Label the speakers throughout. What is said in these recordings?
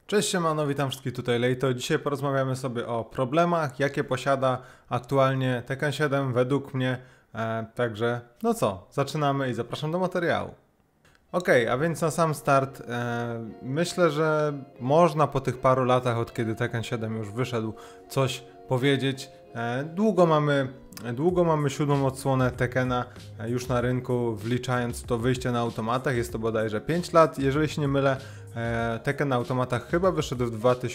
Speaker 1: Cześć siemano, witam wszystkich tutaj Lejto. Dzisiaj porozmawiamy sobie o problemach, jakie posiada aktualnie Tekken 7 według mnie. Także no co, zaczynamy i zapraszam do materiału. Ok, a więc na sam start myślę, że można po tych paru latach, od kiedy Tekken 7 już wyszedł, coś powiedzieć. Długo mamy siódmą odsłonę Tekkena już na rynku, wliczając to wyjście na automatach. Jest to bodajże 5 lat, jeżeli się nie mylę. Tekken na automatach chyba wyszedł w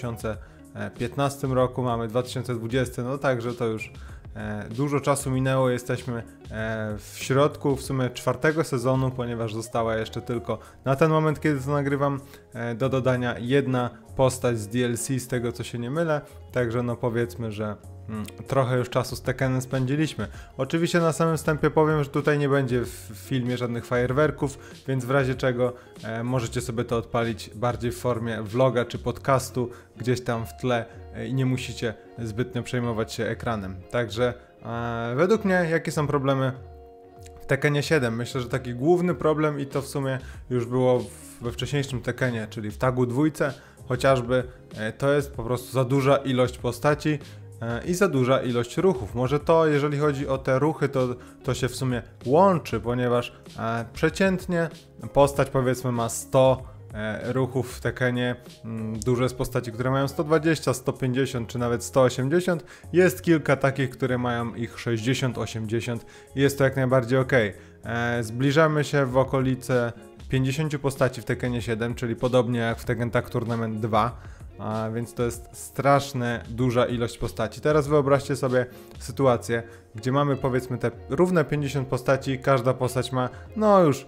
Speaker 1: 2015 roku, mamy 2020, no także to już dużo czasu minęło, jesteśmy w środku w sumie czwartego sezonu, ponieważ została jeszcze tylko na ten moment, kiedy to nagrywam, do dodania jedna postać z DLC, z tego co się nie mylę, także no powiedzmy, że trochę już czasu z Tekkenem spędziliśmy. Oczywiście na samym wstępie powiem, że tutaj nie będzie w filmie żadnych fajerwerków, więc w razie czego możecie sobie to odpalić bardziej w formie vloga czy podcastu gdzieś tam w tle i nie musicie zbytnio przejmować się ekranem. Także według mnie jakie są problemy w Tekkenie 7? Myślę, że taki główny problem, i to w sumie już było we wcześniejszym Tekkenie, czyli w Tagu 2 chociażby, to jest po prostu za duża ilość postaci i za duża ilość ruchów. Może to, jeżeli chodzi o te ruchy, to się w sumie łączy, ponieważ przeciętnie postać powiedzmy ma 100 ruchów w Tekkenie. Dużo jest postaci, które mają 120, 150 czy nawet 180. Jest kilka takich, które mają ich 60, 80 i jest to jak najbardziej ok. Zbliżamy się w okolice 50 postaci w Tekkenie 7, czyli podobnie jak w Tekken Tag Tournament 2. Więc to jest strasznie duża ilość postaci. Teraz wyobraźcie sobie sytuację, gdzie mamy powiedzmy te równe 50 postaci, każda postać ma, no już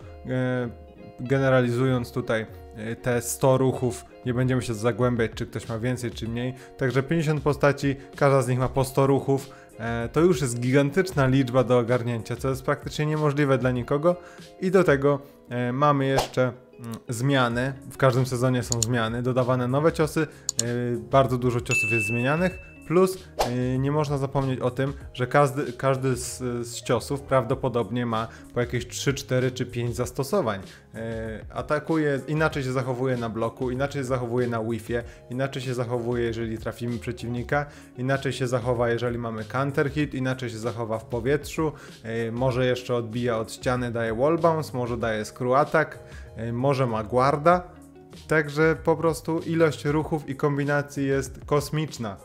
Speaker 1: generalizując tutaj, te 100 ruchów, nie będziemy się zagłębiać, czy ktoś ma więcej, czy mniej. Także 50 postaci, każda z nich ma po 100 ruchów. To już jest gigantyczna liczba do ogarnięcia, co jest praktycznie niemożliwe dla nikogo. I do tego mamy jeszcze zmiany. W każdym sezonie są zmiany, dodawane nowe ciosy, bardzo dużo ciosów jest zmienianych. Plus nie można zapomnieć o tym, że każdy z ciosów prawdopodobnie ma po jakieś 3, 4 czy 5 zastosowań. Atakuje, inaczej się zachowuje na bloku, inaczej się zachowuje na Wi-Fi, inaczej się zachowuje, jeżeli trafimy przeciwnika, inaczej się zachowa, jeżeli mamy counter hit, inaczej się zachowa w powietrzu, może jeszcze odbija od ściany, daje wall bounce, może daje screw attack, może ma guarda. Także po prostu ilość ruchów i kombinacji jest kosmiczna.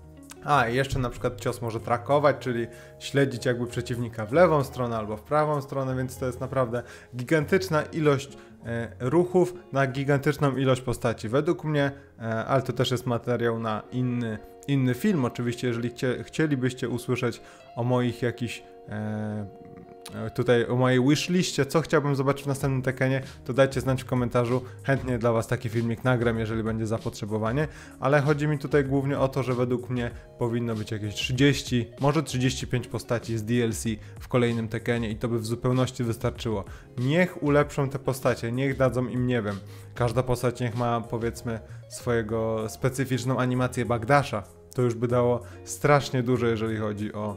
Speaker 1: I jeszcze na przykład cios może trakować, czyli śledzić jakby przeciwnika w lewą stronę albo w prawą stronę, więc to jest naprawdę gigantyczna ilość ruchów na gigantyczną ilość postaci. Według mnie, ale to też jest materiał na inny film, oczywiście jeżeli chcielibyście usłyszeć o moich jakichś tutaj o mojej wishliście, co chciałbym zobaczyć w następnym Tekkenie, to dajcie znać w komentarzu, chętnie dla was taki filmik nagram, jeżeli będzie zapotrzebowanie, ale chodzi mi tutaj głównie o to, że według mnie powinno być jakieś 30, może 35 postaci z DLC w kolejnym Tekkenie i to by w zupełności wystarczyło. Niech ulepszą te postacie, niech dadzą im, nie wiem, każda postać niech ma powiedzmy swojego specyficzną animację backdasha, to już by dało strasznie dużo, jeżeli chodzi o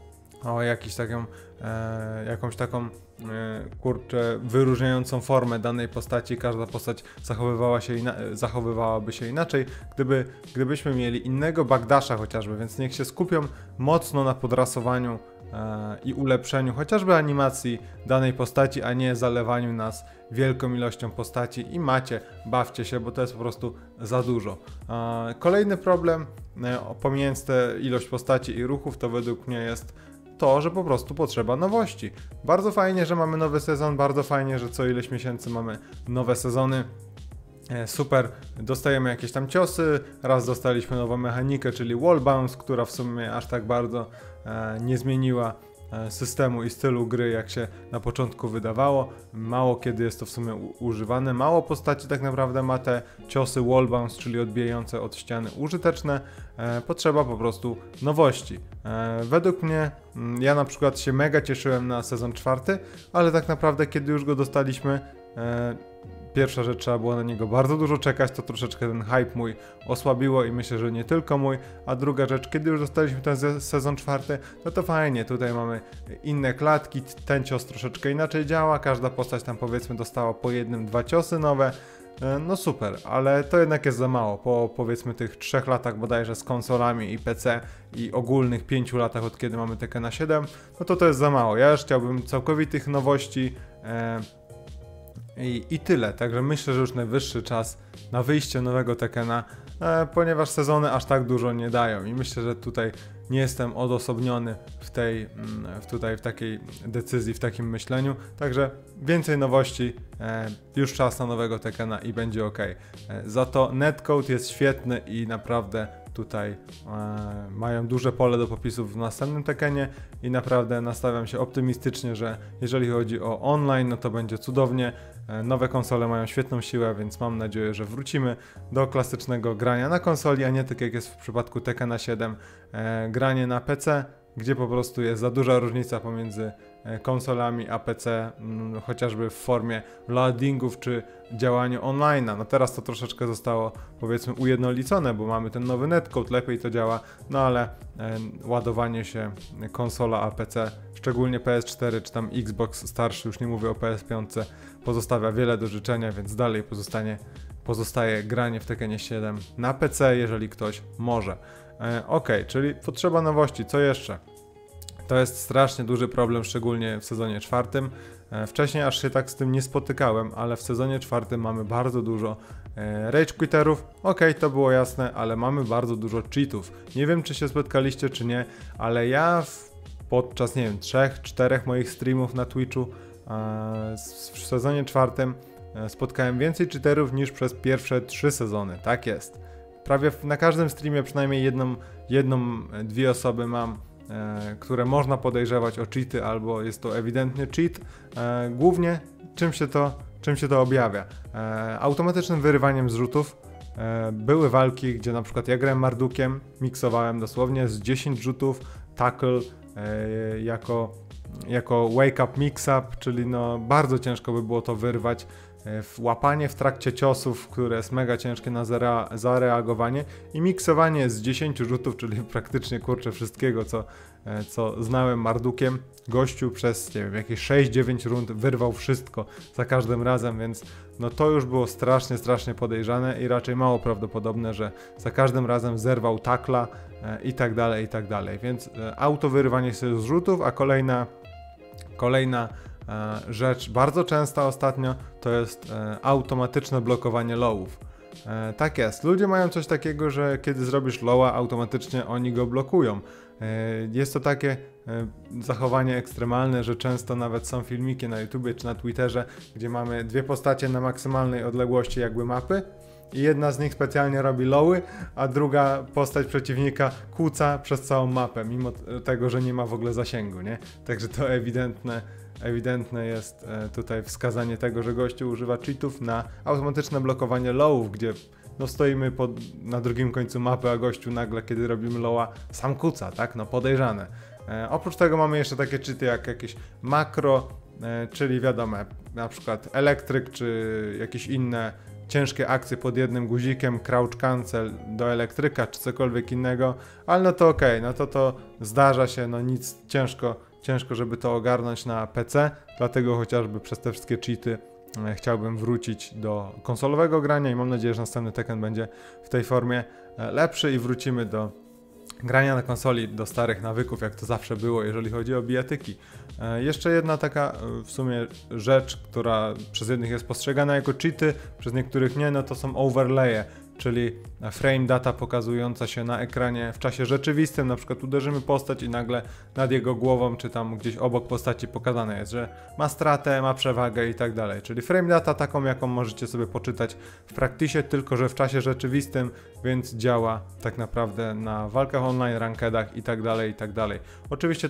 Speaker 1: jakąś taką kurczę, wyróżniającą formę danej postaci. Każda postać zachowywałaby się inaczej, gdybyśmy mieli innego backdasha chociażby, więc niech się skupią mocno na podrasowaniu i ulepszeniu chociażby animacji danej postaci, a nie zalewaniu nas wielką ilością postaci i bawcie się, bo to jest po prostu za dużo. Kolejny problem, pomijając tę ilość postaci i ruchów, to według mnie jest to, że po prostu potrzeba nowości. Bardzo fajnie, że mamy nowy sezon, bardzo fajnie, że co ileś miesięcy mamy nowe sezony. Super, dostajemy jakieś tam ciosy, raz dostaliśmy nową mechanikę, czyli wall bounce, która w sumie aż tak bardzo nie zmieniła systemu i stylu gry, jak się na początku wydawało. Mało kiedy jest to w sumie używane, mało postaci tak naprawdę ma te ciosy wall bounce, czyli odbijające od ściany, użyteczne. Potrzeba po prostu nowości. Według mnie, ja na przykład się mega cieszyłem na sezon 4, ale tak naprawdę kiedy już go dostaliśmy, pierwsza rzecz, trzeba było na niego bardzo dużo czekać, to troszeczkę ten hype mój osłabiło i myślę, że nie tylko mój, a druga rzecz, kiedy już dostaliśmy ten sezon 4, no to fajnie, tutaj mamy inne klatki, ten cios troszeczkę inaczej działa, każda postać tam powiedzmy dostała po jednym, dwa ciosy nowe, no super, ale to jednak jest za mało. Po powiedzmy tych 3 latach bodajże z konsolami i PC i ogólnych 5 latach od kiedy mamy Tekkena 7, no to jest za mało. Ja już chciałbym całkowitych nowości i tyle. Także myślę, że już najwyższy czas na wyjście nowego Tekkena, ponieważ sezony aż tak dużo nie dają i myślę, że tutaj nie jestem odosobniony w takiej decyzji, w takim myśleniu, także więcej nowości, już czas na nowego Tekkena i będzie ok. Za to netcode jest świetny i naprawdę tutaj mają duże pole do popisów w następnym Tekkenie i naprawdę nastawiam się optymistycznie, że jeżeli chodzi o online, no to będzie cudownie. Nowe konsole mają świetną siłę, więc mam nadzieję, że wrócimy do klasycznego grania na konsoli, a nie tak jak jest w przypadku Tekkena 7, granie na PC, gdzie po prostu jest za duża różnica pomiędzy konsolami a PC, chociażby w formie loadingów czy działaniu online'a. No teraz to troszeczkę zostało powiedzmy ujednolicone, bo mamy ten nowy netcode, lepiej to działa, no ale ładowanie się konsola a PC, szczególnie PS4 czy tam Xbox starszy, już nie mówię o PS5, pozostawia wiele do życzenia, więc dalej pozostaje granie w Tekkenie 7 na PC, jeżeli ktoś może. Ok, czyli potrzeba nowości, co jeszcze? To jest strasznie duży problem, szczególnie w sezonie 4. Wcześniej aż się tak z tym nie spotykałem, ale w sezonie 4 mamy bardzo dużo rage quitterów. Ok, to było jasne, ale mamy bardzo dużo cheatów. Nie wiem, czy się spotkaliście, czy nie, ale ja podczas, nie wiem, 3-4 moich streamów na Twitchu w sezonie 4 spotkałem więcej cheaterów niż przez pierwsze 3 sezony. Tak jest. Prawie na każdym streamie przynajmniej dwie osoby mam, które można podejrzewać o cheaty, albo jest to ewidentny cheat. Głównie czym się to objawia? Automatycznym wyrywaniem zrzutów. Były walki, gdzie na przykład ja grałem Mardukiem, miksowałem dosłownie z 10 rzutów tackle jako wake up mix up, czyli no bardzo ciężko by było to wyrwać. Łapanie w trakcie ciosów, które jest mega ciężkie na zareagowanie i miksowanie z 10 rzutów, czyli praktycznie kurczę wszystkiego, co znałem Mardukiem. Gościu przez, nie wiem, jakieś 6-9 rund wyrwał wszystko za każdym razem, więc no to już było strasznie podejrzane i raczej mało prawdopodobne, że za każdym razem zerwał tackla i tak dalej, więc auto wyrywanie się z rzutów, a kolejna rzecz bardzo częsta ostatnio to jest automatyczne blokowanie lowów. Tak jest, ludzie mają coś takiego, że kiedy zrobisz lowa, automatycznie oni go blokują. Jest to takie zachowanie ekstremalne, że często nawet są filmiki na YouTubie czy na Twitterze, gdzie mamy dwie postacie na maksymalnej odległości jakby mapy i jedna z nich specjalnie robi lowy, a druga postać przeciwnika kłóca przez całą mapę, mimo tego, że nie ma w ogóle zasięgu, nie? Także to ewidentne jest tutaj wskazanie tego, że gościu używa cheatów na automatyczne blokowanie lowów, gdzie no stoimy na drugim końcu mapy, a gościu nagle, kiedy robimy lowa, sam kuca, tak? No podejrzane. Oprócz tego mamy jeszcze takie cheaty jak jakieś makro, czyli wiadomo, na przykład elektryk, czy jakieś inne ciężkie akcje pod jednym guzikiem, crouch cancel do elektryka, czy cokolwiek innego, ale no to okej, no to zdarza się, no nic, ciężko, żeby to ogarnąć na PC, dlatego chociażby przez te wszystkie cheaty chciałbym wrócić do konsolowego grania i mam nadzieję, że następny Tekken będzie w tej formie lepszy i wrócimy do grania na konsoli, do starych nawyków, jak to zawsze było, jeżeli chodzi o bijatyki. Jeszcze jedna taka w sumie rzecz, która przez jednych jest postrzegana jako cheaty, przez niektórych nie, no to są overlaye, czyli frame data pokazująca się na ekranie w czasie rzeczywistym, na przykład uderzymy postać i nagle nad jego głową, czy tam gdzieś obok postaci pokazane jest, że ma stratę, ma przewagę i tak dalej, czyli frame data taką, jaką możecie sobie poczytać w practice, tylko że w czasie rzeczywistym, więc działa tak naprawdę na walkach online, rankedach i tak dalej. Oczywiście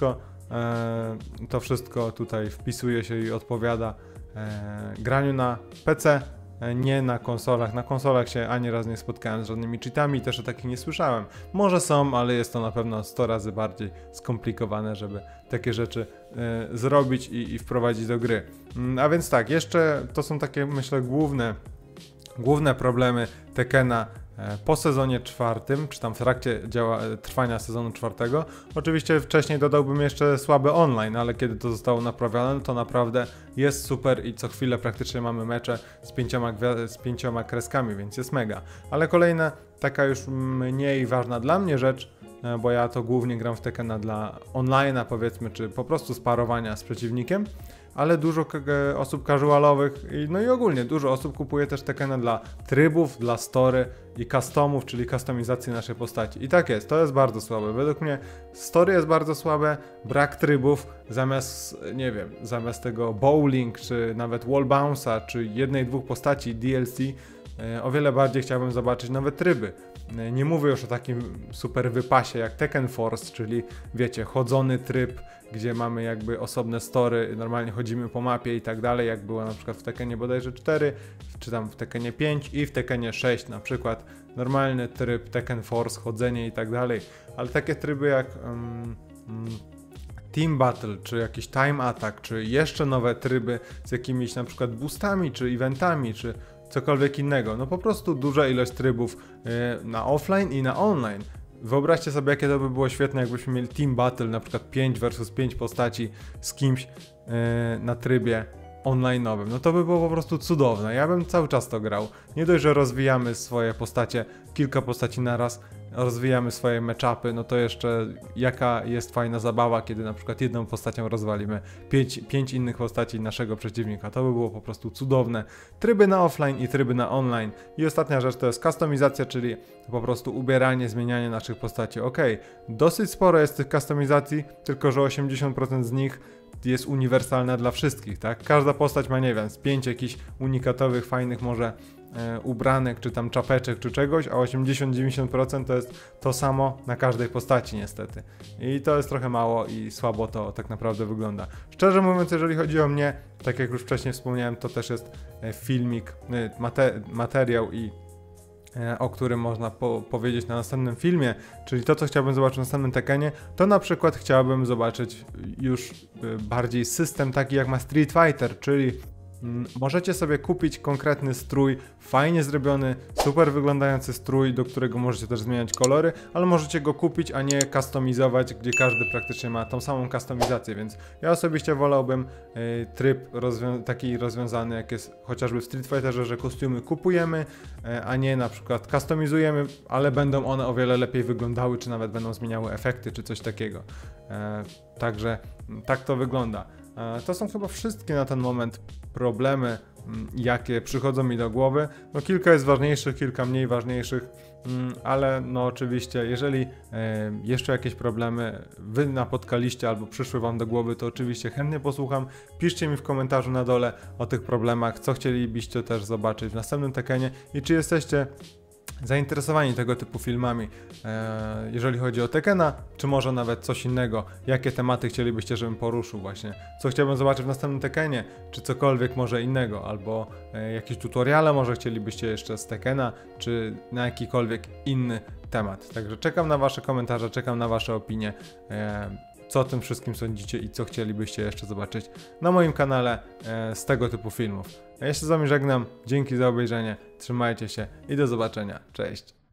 Speaker 1: to wszystko tutaj wpisuje się i odpowiada graniu na PC, nie na konsolach. Na konsolach się ani raz nie spotkałem z żadnymi cheatami, też o takich nie słyszałem. Może są, ale jest to na pewno 100 razy bardziej skomplikowane, żeby takie rzeczy zrobić i wprowadzić do gry. A więc tak, jeszcze to są takie, myślę, główne problemy Tekkena po sezonie czwartym, czy tam w trakcie trwania sezonu czwartego. Oczywiście wcześniej dodałbym jeszcze słabe online, ale kiedy to zostało naprawione, to naprawdę jest super i co chwilę praktycznie mamy mecze z 5 kreskami, więc jest mega. Ale kolejna, taka już mniej ważna dla mnie rzecz, bo ja to głównie gram w Tekkena dla online'a powiedzmy, czy po prostu sparowania z przeciwnikiem, ale dużo osób casualowych no i ogólnie dużo osób kupuje też Tekkena dla trybów, dla story i customów, czyli kustomizacji naszej postaci. I tak jest, to jest bardzo słabe. Według mnie story jest bardzo słabe, brak trybów, zamiast, nie wiem, zamiast tego bowling, czy nawet wall bounce'a, czy jednej, dwóch postaci DLC, o wiele bardziej chciałbym zobaczyć nowe tryby. Nie mówię już o takim super wypasie jak Tekken Force, czyli wiecie, chodzony tryb, gdzie mamy jakby osobne story, normalnie chodzimy po mapie i tak dalej, jak było na przykład w Tekkenie bodajże 4, czy tam w Tekkenie 5 i w Tekkenie 6 na przykład. Normalny tryb Tekken Force, chodzenie i tak dalej, ale takie tryby jak Team Battle, czy jakiś Time Attack, czy jeszcze nowe tryby z jakimiś na przykład boostami, czy eventami, czy cokolwiek innego. No po prostu duża ilość trybów na offline i na online. Wyobraźcie sobie, jakie to by było świetne, jakbyśmy mieli Team Battle, na przykład 5 versus 5 postaci z kimś na trybie online'owym. No to by było po prostu cudowne. Ja bym cały czas to grał. Nie dość, że rozwijamy swoje postacie, kilka postaci naraz, rozwijamy swoje matchupy, no to jeszcze jaka jest fajna zabawa, kiedy na przykład jedną postacią rozwalimy 5 innych postaci naszego przeciwnika. To by było po prostu cudowne. Tryby na offline i tryby na online. I ostatnia rzecz to jest kustomizacja, czyli po prostu ubieranie, zmienianie naszych postaci. Ok, dosyć sporo jest tych kustomizacji, tylko że 80% z nich jest uniwersalna dla wszystkich, tak? Każda postać ma, nie wiem, z 5 jakichś unikatowych, fajnych może ubranek, czy tam czapeczek, czy czegoś, a 80-90% to jest to samo na każdej postaci niestety. I to jest trochę mało i słabo to tak naprawdę wygląda. Szczerze mówiąc, jeżeli chodzi o mnie, tak jak już wcześniej wspomniałem, to też jest filmik, materiał i o którym można powiedzieć na następnym filmie, czyli to, co chciałbym zobaczyć w następnym Tekkenie, to na przykład chciałbym zobaczyć już bardziej system taki jak ma Street Fighter, czyli możecie sobie kupić konkretny strój, fajnie zrobiony, super wyglądający strój, do którego możecie też zmieniać kolory, ale możecie go kupić, a nie kustomizować, gdzie każdy praktycznie ma tą samą kustomizację, więc ja osobiście wolałbym tryb taki rozwiązany, jak jest chociażby w Street Fighterze, że kostiumy kupujemy, a nie na przykład customizujemy, ale będą one o wiele lepiej wyglądały, czy nawet będą zmieniały efekty, czy coś takiego. Także tak to wygląda. To są chyba wszystkie na ten moment problemy, jakie przychodzą mi do głowy. No kilka jest ważniejszych, kilka mniej ważniejszych, ale no oczywiście, jeżeli jeszcze jakieś problemy wy napotkaliście albo przyszły wam do głowy, to oczywiście chętnie posłucham. Piszcie mi w komentarzu na dole o tych problemach, co chcielibyście też zobaczyć w następnym Tekkenie i czy jesteście zainteresowani tego typu filmami, jeżeli chodzi o Tekkena, czy może nawet coś innego, jakie tematy chcielibyście, żebym poruszył właśnie, co chciałbym zobaczyć w następnym Tekkenie, czy cokolwiek może innego, albo jakieś tutoriale może chcielibyście jeszcze z Tekkena, czy na jakikolwiek inny temat. Także czekam na wasze komentarze, czekam na wasze opinie, co o tym wszystkim sądzicie i co chcielibyście jeszcze zobaczyć na moim kanale z tego typu filmów. A ja się z wami żegnam, dzięki za obejrzenie, trzymajcie się i do zobaczenia, cześć!